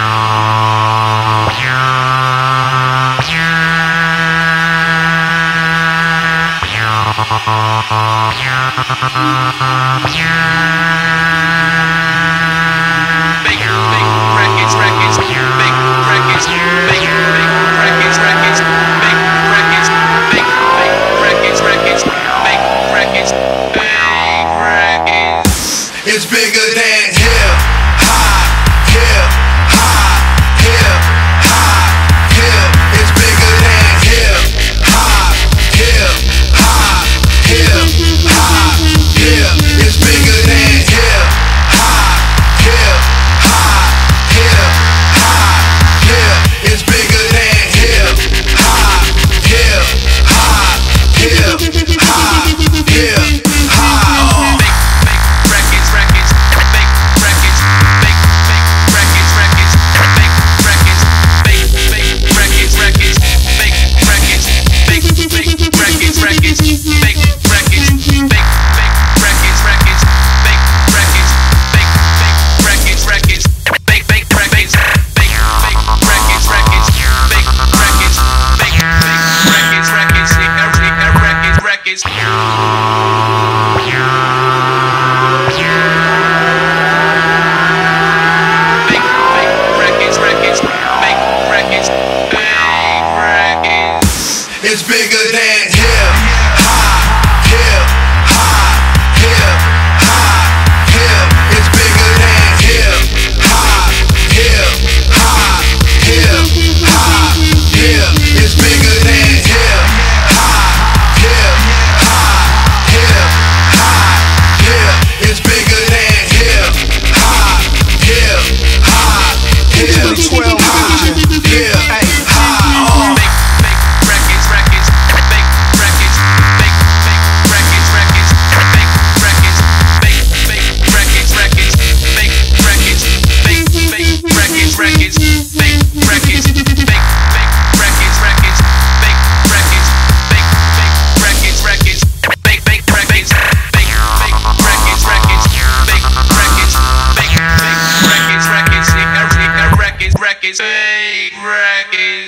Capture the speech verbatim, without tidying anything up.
It's bigger than hip-hop, hip-hop, hip-hop, hip. It's bigger than hip-hop, hip-hop, hip-hop, hip. It's bigger than hip-hop, hip-hop, hip-hop, hip. It's bigger than hip-hop, hip-hop, hip-hop, hip-hop. It's bigger than hip-hop, hip-hop, hip-hop, hip. It's bigger than hip-hop, hip-hop, hip-hop, hip. It's bigger than hip-hop, hip-hop, hip-hop, hip. It's bigger than hip-hop, hip-hop, hip-hop, hip-hop. Big records.